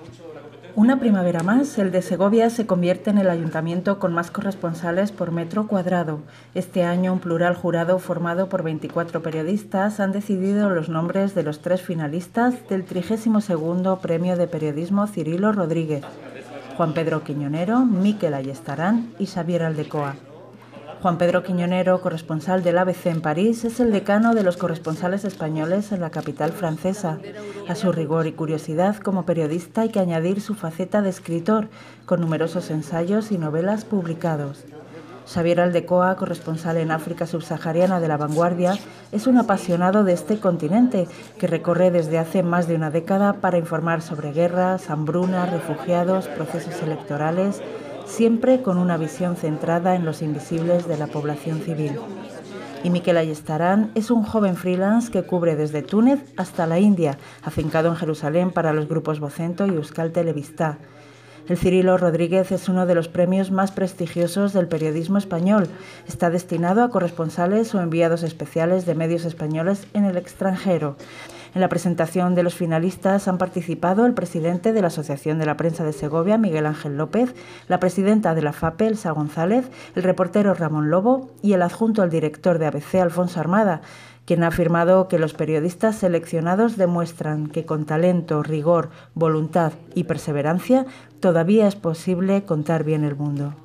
Una primavera más, el de Segovia se convierte en el ayuntamiento con más corresponsales por metro cuadrado. Este año, un plural jurado formado por 24 periodistas han decidido los nombres de los 3 finalistas del 32º Premio de Periodismo Cirilo Rodríguez: Juan Pedro Quiñonero, Mikel Ayestarán y Xavier Aldecoa. Juan Pedro Quiñonero, corresponsal del ABC en París, es el decano de los corresponsales españoles en la capital francesa. A su rigor y curiosidad como periodista hay que añadir su faceta de escritor, con numerosos ensayos y novelas publicados. Xavier Aldecoa, corresponsal en África subsahariana de La Vanguardia, es un apasionado de este continente que recorre desde hace más de una década para informar sobre guerras, hambrunas, refugiados, procesos electorales, siempre con una visión centrada en los invisibles de la población civil. Y Mikel Ayestarán es un joven freelance que cubre desde Túnez hasta la India, afincado en Jerusalén para los grupos Vocento y Euskal Telebista. El Cirilo Rodríguez es uno de los premios más prestigiosos del periodismo español. Está destinado a corresponsales o enviados especiales de medios españoles en el extranjero. En la presentación de los finalistas han participado el presidente de la Asociación de la Prensa de Segovia, Miguel Ángel López, la presidenta de la FAPE, Elsa González, el reportero Ramón Lobo y el adjunto al director de ABC, Alfonso Armada, quien ha afirmado que los periodistas seleccionados demuestran que con talento, rigor, voluntad y perseverancia todavía es posible contar bien el mundo.